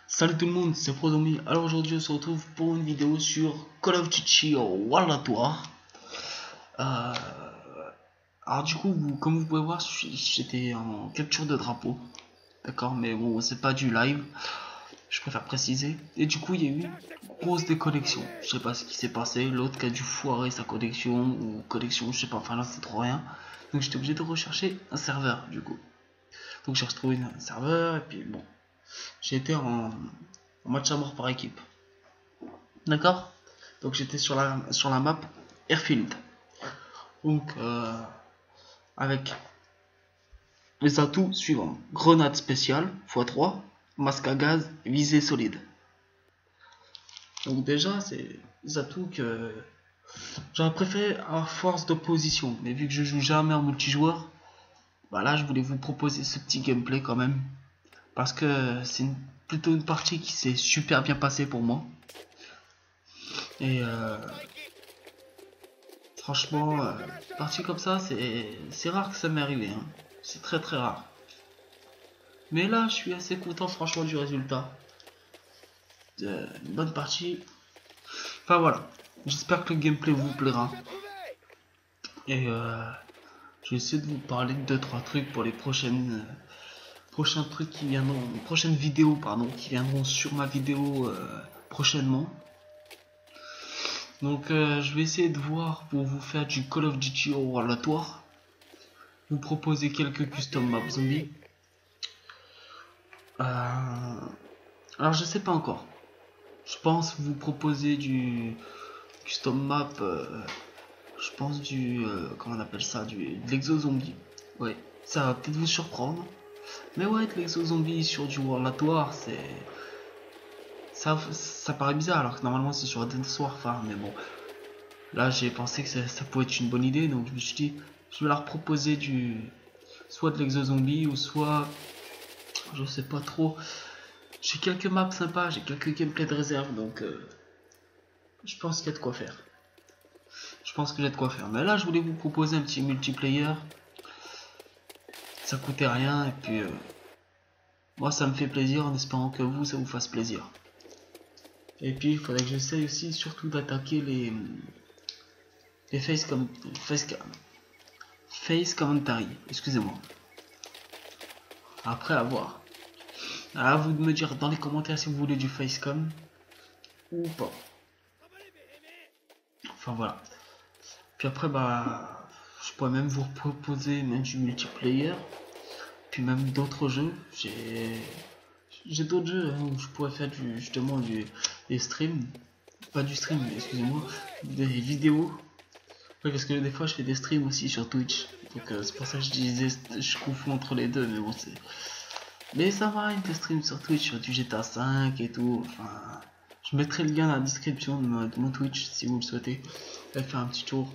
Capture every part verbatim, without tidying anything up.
Salut tout le monde, c'est Prozombie. Alors aujourd'hui on se retrouve pour une vidéo sur Call of Duty World at War. Euh, alors du coup, vous, comme vous pouvez voir, j'étais en capture de drapeau. D'accord, mais bon, c'est pas du live. Je préfère préciser. Et du coup, il y a eu une grosse déconnexion. Je sais pas ce qui s'est passé. L'autre qui a dû foirer sa connexion ou connexion, je sais pas. Enfin là, c'est trop rien. Donc j'étais obligé de rechercher un serveur du coup. Donc j'ai retrouvé un serveur et puis bon, j'ai été en, en match à mort par équipe. D'accord. Donc j'étais sur la, sur la map Airfield. Donc euh, avec les atouts suivants. Grenade spéciale fois trois, masque à gaz, visée solide. Donc déjà c'est des atouts que j'aurais préféré à force d'opposition. Mais vu que je joue jamais en multijoueur, bah là je voulais vous proposer ce petit gameplay quand même. Parce que c'est une, plutôt une partie qui s'est super bien passée pour moi. Et euh, franchement, euh, partie comme ça, c'est rare que ça m'est arrivé. Hein. C'est très très rare. Mais là, je suis assez content franchement du résultat. Euh, une bonne partie. Enfin voilà. J'espère que le gameplay vous plaira. Et euh, je vais essayer de vous parler de deux trois trucs pour les prochaines euh, prochains trucs qui viendront, prochaines vidéos pardon, qui viendront sur ma vidéo euh, prochainement. Donc euh, je vais essayer de voir pour vous faire du Call of Duty au World at War. Vous proposer quelques custom maps zombies. Euh, alors je sais pas encore. Je pense vous proposer du custom map. Euh, je pense du euh, comment on appelle ça, du de l'exo zombie. Ouais, ça va peut-être vous surprendre. Mais ouais, de l'exo zombie sur du World at War, c'est ça, ça paraît bizarre alors que normalement c'est sur Advanced Warfare. Mais bon, là j'ai pensé que ça, ça pouvait être une bonne idée, donc je me suis dit je vais leur proposer du soit de l'exo zombie ou soit je sais pas trop. J'ai quelques maps sympas, j'ai quelques gameplays de réserve, donc euh, je pense qu'il y a de quoi faire. Je pense que j'ai de quoi faire. Mais là, je voulais vous proposer un petit multiplayer. Ça coûtait rien, et puis euh, moi, ça me fait plaisir en espérant que vous, ça vous fasse plaisir. Et puis, il faudrait que j'essaye aussi, surtout d'attaquer les les face comme face, face commentary. Excusez-moi. Après, à voir. À vous de me dire dans les commentaires si vous voulez du facecam ou pas. Enfin voilà. Puis après, bah, je pourrais même vous proposer même du multiplayer, puis même d'autres jeux. J'ai, j'ai d'autres jeux hein, où je pourrais faire du, justement du, des streams, pas du stream, excusez-moi, des vidéos. Oui, parce que des fois je fais des streams aussi sur Twitch, donc euh, c'est pour ça que je disais, je confonds entre les deux, mais bon c'est. Mais ça va, il y a des streams sur Twitch sur du G T A cinq et tout. Enfin, je mettrai le lien dans la description de, ma, de mon Twitch si vous le souhaitez. Allez faire un petit tour.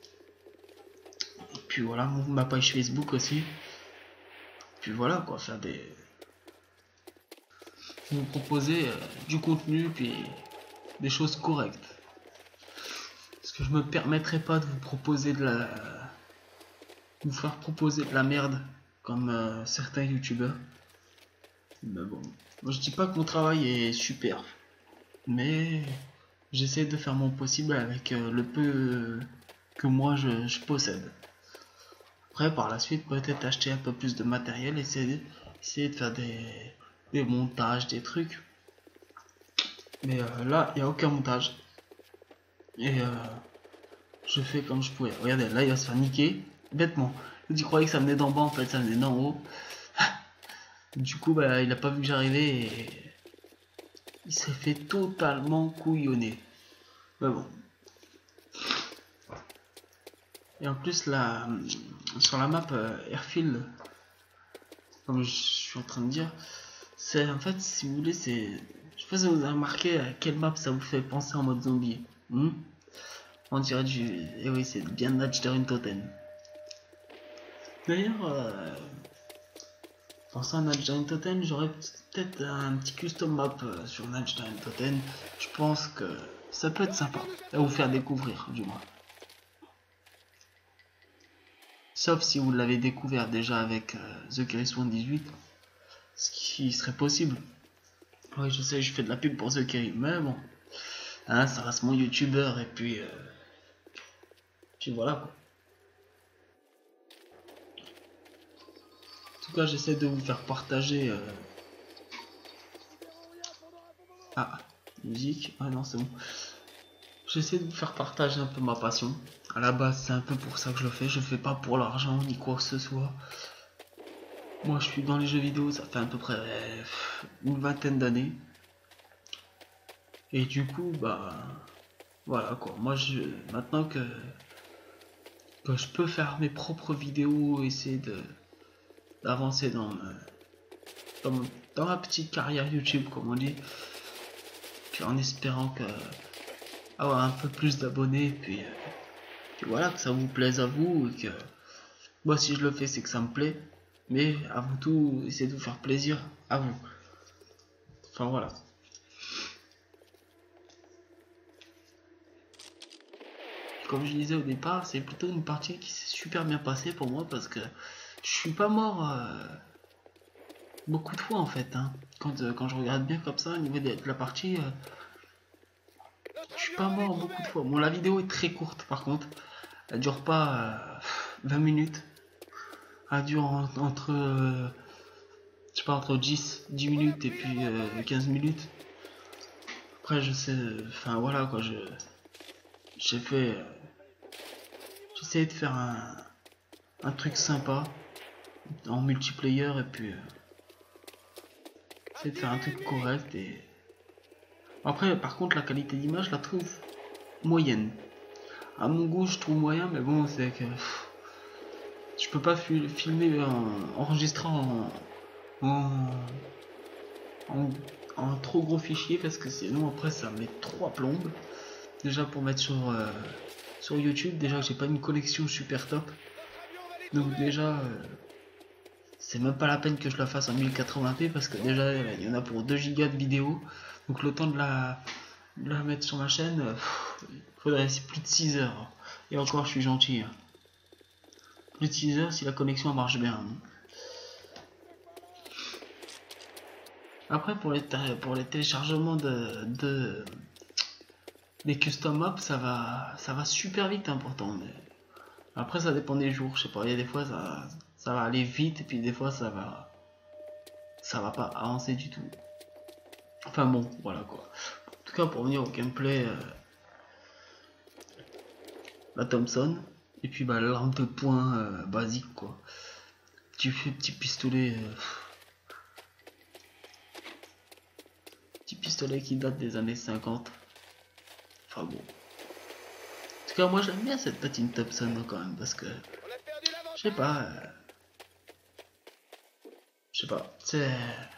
Puis voilà, ma page Facebook aussi. Puis voilà quoi, faire des. Vous proposer euh, du contenu, puis des choses correctes. Parce que je me permettrai pas de vous proposer de la. Vous faire proposer de la merde comme euh, certains youtubeurs. Mais bon, moi je dis pas que mon travail est super, mais j'essaie de faire mon possible avec euh, le peu euh, que moi je, je possède. Après, par la suite, peut-être acheter un peu plus de matériel, essayer, essayer de faire des, des montages, des trucs. Mais euh, là, il n'y a aucun montage. Et euh, je fais comme je pouvais. Regardez, là, il va se faire niquer. Bêtement. Je croyais que ça venait d'en bas, en fait, ça venait d'en haut. Du coup, bah, il a pas vu que j'arrivais et il s'est fait totalement couillonner. Mais bon. Et en plus, là, sur la map euh, Airfield, comme je suis en train de dire, c'est en fait, si vous voulez, c'est. Je sais pas si vous avez remarqué à quelle map ça vous fait penser en mode zombie. Hmm, on dirait du. Et eh oui, c'est bien Natch Totem. D'ailleurs, euh, pensant à Natch Totem, j'aurais peut-être un petit custom map euh, sur Natch Totem. Je pense que ça peut être sympa à vous faire découvrir, du moins. Sauf si vous l'avez découvert déjà avec euh, The Chris cent dix-huit, ce qui serait possible. Ouais, je sais, je fais de la pub pour The Kerry, mais bon, hein, ça reste mon youtubeur et puis, euh, puis voilà quoi. En tout cas, j'essaie de vous faire partager. Euh... Ah, musique. Ah non, c'est bon. J'essaie de vous faire partager un peu ma passion. À la base, c'est un peu pour ça que je le fais. Je le fais pas pour l'argent ni quoi que ce soit. Moi, je suis dans les jeux vidéo, ça fait à peu près une vingtaine d'années. Et du coup, bah, voilà quoi. Moi, je, maintenant que, que je peux faire mes propres vidéos, essayer de d'avancer dans, dans, dans ma petite carrière YouTube, comme on dit, puis en espérant que avoir un peu plus d'abonnés, puis, euh, puis voilà, que ça vous plaise à vous, et que moi, si je le fais, c'est que ça me plaît. Mais avant tout, essayez de vous faire plaisir à vous. Enfin voilà. Comme je disais au départ, c'est plutôt une partie qui s'est super bien passée pour moi parce que je suis pas mort euh, beaucoup de fois en fait. Hein. Quand, euh, quand je regarde bien comme ça au niveau de la partie, euh, je suis pas mort beaucoup de fois. Bon, la vidéo est très courte par contre. Elle dure pas euh, vingt minutes. Elle dure en, entre, euh, je sais pas, entre dix, dix minutes et puis euh, quinze minutes. Après, je sais, enfin voilà quoi, je j'ai fait. Euh, J'essaie de faire un, un truc sympa en multiplayer et puis euh, j'essaie de faire un truc correct et après par contre la qualité d'image je la trouve moyenne. À mon goût je trouve moyen mais bon c'est que pff, je peux pas filmer en enregistrant en, en, en, en trop gros fichier parce que sinon après ça met trois plombes. Déjà pour mettre sur euh, sur YouTube, déjà j'ai pas une connexion super top. Donc déjà euh, c'est même pas la peine que je la fasse en mille quatre-vingts p parce que déjà il y en a pour deux gigas de vidéo. Donc le temps de la, de la mettre sur ma chaîne, pff, il faudrait plus de six heures. Et encore je suis gentil. Hein. Plus de six heures si la connexion marche bien. Hein. Après pour les, pour les téléchargements de, de des custom maps ça va ça va super vite hein, pourtant. Mais après ça dépend des jours, je sais pas, il y a des fois ça, ça va aller vite et puis des fois ça va ça va pas avancer du tout. Enfin bon, voilà quoi. En tout cas, pour venir au gameplay, euh, la Thompson, et puis bah, l'arme de poing euh, basique quoi. Petit, petit pistolet. Euh, petit pistolet qui date des années cinquante. Enfin bon. En tout cas, moi j'aime bien cette petite Thompson quand même, parce que. Je sais pas. Euh, je sais pas. C'est.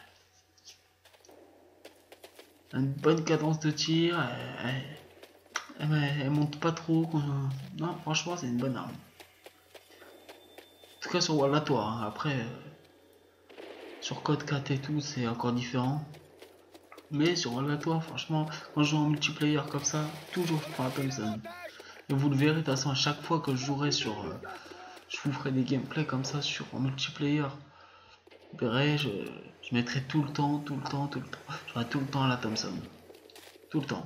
Une bonne cadence de tir. Elle, elle, elle, elle monte pas trop. Quand, non, franchement, c'est une bonne arme. En tout cas, sur Wallatoire. Hein. Après, euh, sur Code quatre et tout, c'est encore différent. Mais sur Wallatoire, franchement, quand je joue en multiplayer comme ça, toujours je prends la Thompson. Et vous le verrez, de toute façon, à chaque fois que je jouerai sur. Euh, je vous ferai des gameplays comme ça sur en multiplayer. Vous verrez, je, je mettrai tout le temps, tout le temps, tout le temps. J'aurai tout le temps à la Thompson. Tout le temps.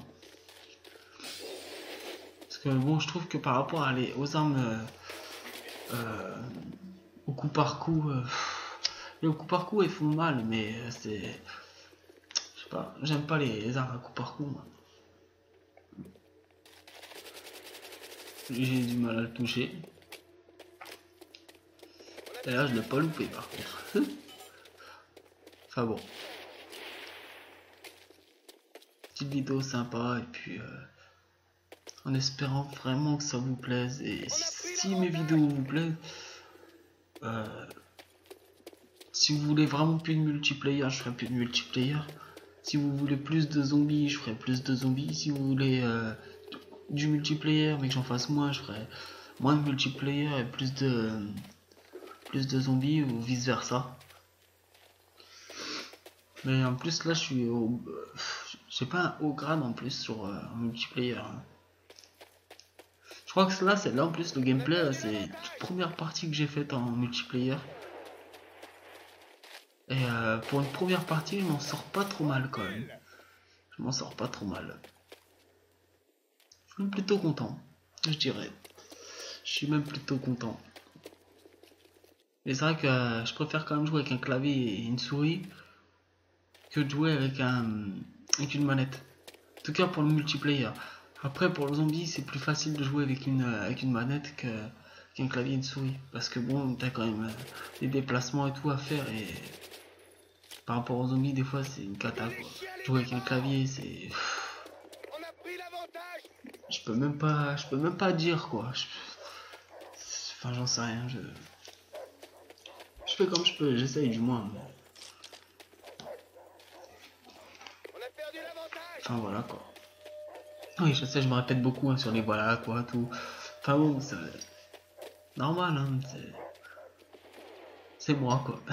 Parce que bon, je trouve que par rapport à les, aux armes. Euh, euh, au coup par coup. Euh, les au coup par coup, elles font mal, mais c'est. Je sais pas, j'aime pas les, les armes à coup par coup. Moi. J'ai du mal à le toucher. Et là, je l'ai pas loupé par contre. Enfin bon. Petite vidéo sympa et puis euh, en espérant vraiment que ça vous plaise. Et si, si mes vidéos vous plaisent, euh, si vous voulez vraiment plus de multiplayer, je ferai plus de multiplayer. Si vous voulez plus de zombies, je ferai plus de zombies. Si vous voulez euh, du multiplayer mais que j'en fasse moins, je ferai moins de multiplayer et plus de plus de zombies ou vice versa. Mais en plus là je suis au j'ai pas un haut grade en plus sur euh, multiplayer. Hein. Je crois que là c'est là en plus le gameplay c'est la toute première partie que j'ai faite en multiplayer. Et euh, pour une première partie, je m'en sors pas trop mal quand même. Je m'en sors pas trop mal. Je suis même plutôt content, je dirais. Je suis même plutôt content. Mais c'est vrai que euh, je préfère quand même jouer avec un clavier et une souris que de jouer avec, un, avec une manette. En tout cas pour le multiplayer. Après pour le zombie c'est plus facile de jouer avec une, avec une manette que, qu'un clavier et une souris. Parce que bon t'as quand même des déplacements et tout à faire et par rapport aux zombies des fois c'est une cata quoi. Jouer avec un clavier c'est... Je peux même pas. Je peux même pas dire quoi. Je... Enfin j'en sais rien. Je... je fais comme je peux, j'essaye du moins. Mais... Enfin voilà quoi. Oui je sais je me répète beaucoup hein, sur les voilà quoi tout. Enfin bon c'est normal hein. C'est... c'est moi quoi.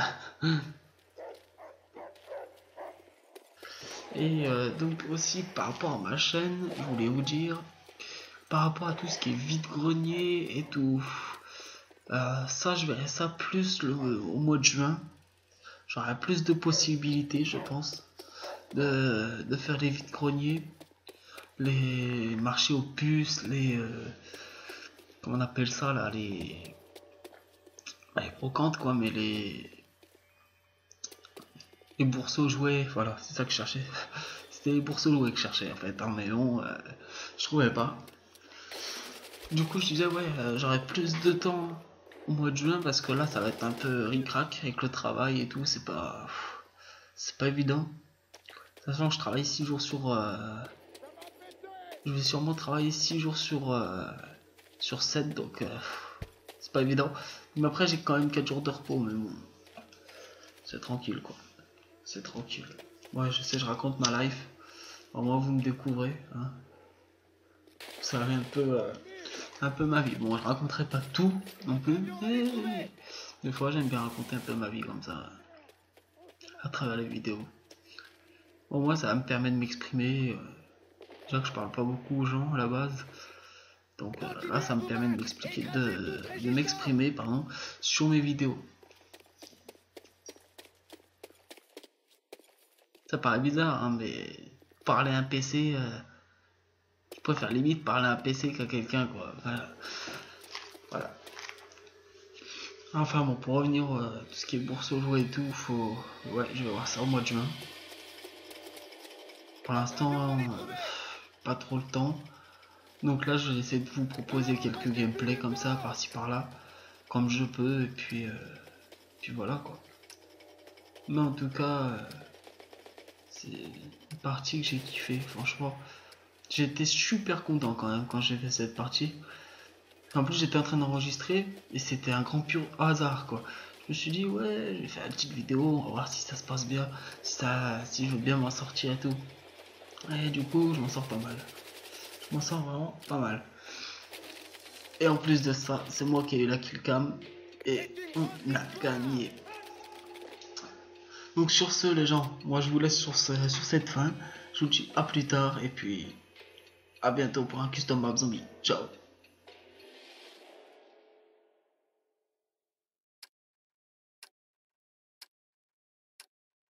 Et euh, donc aussi par rapport à ma chaîne, je voulais vous dire, par rapport à tout ce qui est vide-grenier et tout, euh, ça je verrai ça plus le, au mois de juin. J'aurai plus de possibilités je pense de, de faire des vide-greniers, les marchés aux puces, les... Euh, comment on appelle ça là, les... les brocantes quoi, mais les... les bourses aux jouets, voilà, c'est ça que je cherchais. C'était les bourses aux jouets que je cherchais en fait, hein, mais bon, euh, je trouvais pas. Du coup, je disais, ouais, euh, j'aurai plus de temps au mois de juin parce que là, ça va être un peu ric-rac avec le travail et tout, c'est pas. C'est pas évident. De toute façon, je travaille six jours sur. Euh, je vais sûrement travailler six jours sur. Euh, sur sept, donc. Euh, c'est pas évident. Mais après, j'ai quand même quatre jours de repos, mais bon. C'est tranquille, quoi. C'est tranquille. Ouais, je sais, je raconte ma life. Au moins, vous me découvrez, hein. Vous savez un peu. Euh, un peu ma vie. Bon, je raconterai pas tout non plus. Mais des fois, j'aime bien raconter un peu ma vie comme ça, à travers les vidéos. Au moins, ça me permet de m'exprimer. Déjà que je parle pas beaucoup aux gens à la base. Donc euh, là, ça me permet de m'expliquer, de, de m'exprimer, pardon, sur mes vidéos. Ça paraît bizarre, hein, mais parler à un P C, euh, je préfère limite parler à un P C qu'à quelqu'un, quoi. Voilà. Voilà. Enfin bon, pour revenir à euh, tout ce qui est bourse aux jouets et tout, faut... Ouais, je vais voir ça au mois de juin. Pour l'instant, euh, pas trop le temps. Donc là, je vais essayer de vous proposer quelques gameplays comme ça, par-ci par-là, comme je peux, et puis, euh, puis voilà quoi. Mais en tout cas, euh, c'est une partie que j'ai kiffé, franchement. J'étais super content quand même quand j'ai fait cette partie. En plus, j'étais en train d'enregistrer et c'était un grand pur hasard quoi. Je me suis dit, ouais, je vais faire une petite vidéo, on va voir si ça se passe bien, si, ça, si je veux bien m'en sortir et tout. Et du coup, je m'en sors pas mal. Je m'en sors vraiment pas mal. Et en plus de ça, c'est moi qui ai eu la killcam et on a gagné. Donc sur ce les gens, moi je vous laisse sur, ce, sur cette fin. Je vous dis à plus tard et puis à bientôt pour un custom map zombie. Ciao.